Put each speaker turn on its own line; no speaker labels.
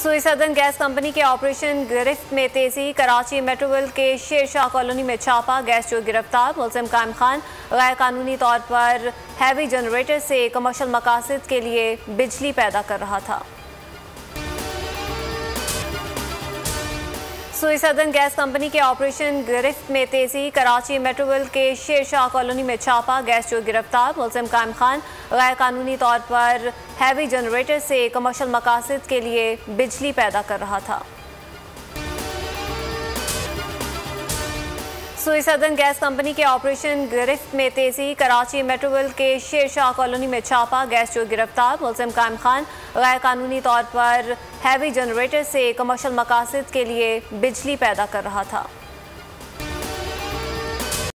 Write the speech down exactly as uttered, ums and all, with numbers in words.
सुई सदन gas company के ऑपरेशन गिरफ्त में तेजी। कराची मेट्रोविल के शेरशाह कॉलोनी में छापा, गैस चोर गिरफ्तार। मुलजिम कायम खान गैर कानूनी तौर पर हैवी जनरेटर से कमर्शियल मकासद के लिए बिजली पैदा कर रहा था। सुई सदन गैस कंपनी के ऑपरेशन गिरफ्त में तेजी। कराची मेट्रोविल के शेरशाह कॉलोनी में छापा, गैस चोर गिरफ्तार। मुलजिम कायम खान गैर कानूनी तौर पर हैवी जनरेटर से कमर्शियल मकासद के लिए बिजली पैदा कर रहा था। सुई सदन गैस कंपनी के ऑपरेशन गिरफ्त में तेजी। कराची मेट्रोविल के शेरशाह कॉलोनी में छापा, गैस चोर गिरफ्तार। मुलजिम कायम खान गैर कानूनी तौर पर हैवी जनरेटर से कमर्शियल मकासद के लिए बिजली पैदा कर रहा था।